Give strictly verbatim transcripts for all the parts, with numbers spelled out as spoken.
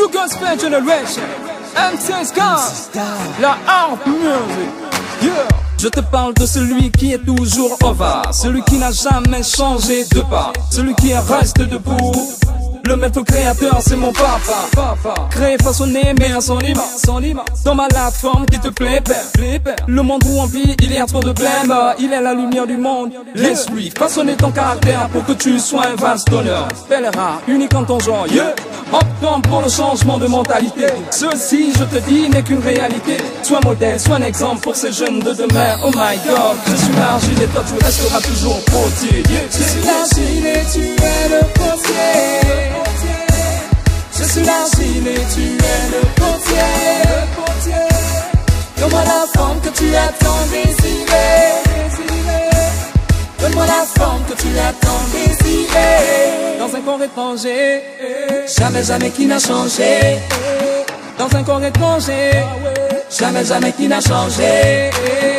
New Gospel Generation, M C Scar, la harpe music, yeah. Je te parle de celui qui est toujours au va, celui qui n'a jamais changé de pas, celui qui reste debout. Le maître créateur, c'est mon papa, papa. Créé, façonné, mais à son image, son image. Dans ma plateforme qui te plaît, père. Le monde où on vit, il y a trop de blême. Il est la lumière du monde. Laisse-lui façonner ton caractère pour que tu sois un vase d'honneur. Pèlerin, unique en ton genre, yeah. Optons pour le changement de mentalité. Ceci, je te dis, n'est qu'une réalité. Sois modèle, sois un exemple pour ces jeunes de demain. Oh my God, je suis l'argile et toi tu resteras toujours potier. Yeah. Je suis l'argile et tu es le potier. Je suis l'argile et tu es le potier. Donne-moi la forme que tu as tant désirée. Donne-moi la forme que tu as tant désirée. Dans un corps étranger, jamais, jamais qui n'a changé. Dans un corps étranger, jamais, jamais qui n'a changé.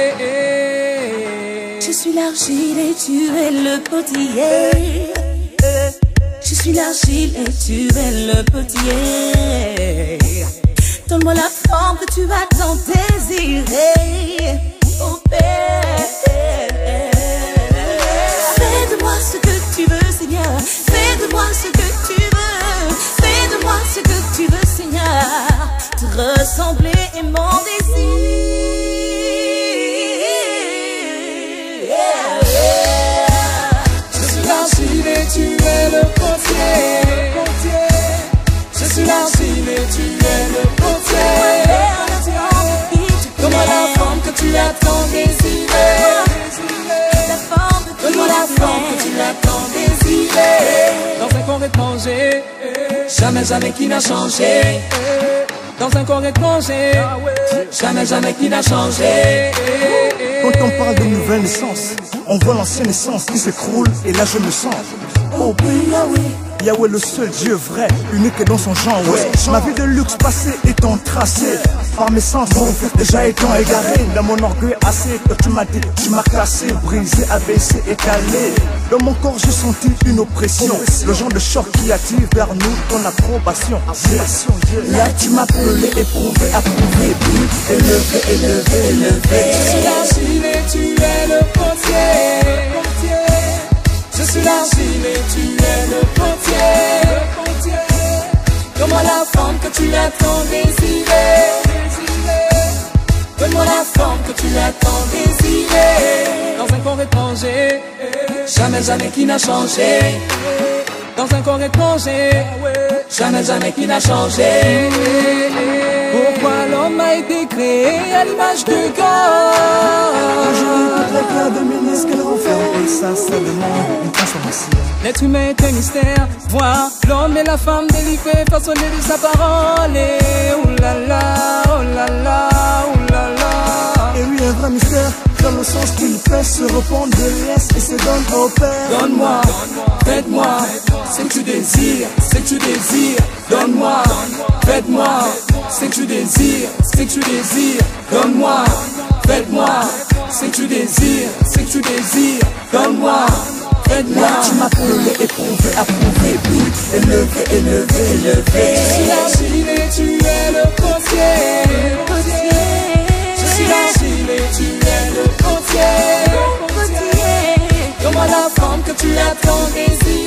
Je suis l'argile et tu es le potier. Je suis l'argile et tu es le potier. Donne-moi la forme que tu as tant désirée. Oh Père, fais de moi ce que tu veux, Seigneur. Fais de moi ce que tu veux. Fais de moi ce que tu veux, Seigneur. Te ressembler est mon désir. Je suis l'argile et tu es le potier. Je suis l'argile et tu es le potier. Donne-moi la forme que tu as tant désirée. Donne-moi la forme que tu as tant désirée. Dans un corps étranger, jamais, jamais qui n'a changé. Dans un corps étranger, jamais, jamais qui n'a changé. Quand on parle de nouvelle naissance, on voit l'ancienne essence qui s'écroule et là je me sens. Oh oui, Yahweh, Yahweh le seul Dieu vrai, unique dans son genre, ouais. Ma vie de luxe passée étant tracée par mes sens, mon cœur déjà étant égaré. Dans mon orgueil assez, que tu m'as dit, tu m'as cassé, brisé, abaissé, étalé. Dans mon corps j'ai senti une oppression, le genre de choc qui attire vers nous ton approbation. Là tu m'as appelé, éprouvé, approuvé, puis élevé, élevé, élevé. Je suis l'argile et tu es le potier. Je suis l'argile et tu es le potier. Donne-moi la forme que tu as tant désirée. Donne-moi la forme que tu as tant désirée. Dans un corps étranger, jamais, jamais qui n'a changé. Dans un corps étranger, jamais, jamais qui n'a changé. Pourquoi l'homme a été créé à l'image de God? Je voudrais faire de ministre qu'elle renferme. Et ça, ça demande une transformation. L'être humain est un mystère, voir l'homme et la femme délivrés, façonnés de sa parole. Et oulala, oulala, oulala. Et oui, un vrai mystère, dans le sens qu'il fait se répondre de l'Est et se donne au Père. Donne-moi, faites-moi, c'est que tu désires, c'est que tu désires. Donne-moi, faites-moi, c'est que tu désires, c'est que tu désires. Donne-moi, faites-moi, c'est que tu désires, c'est que tu désires. Donne-moi, faites-moi. Là tu m'as appelé, éprouvé, approuvé, puis élevé, élevé, élevé. Je suis l'argile et tu es le potier. Je suis l'argile et tu es le potier. Donne-moi la forme que tu as tant désirée.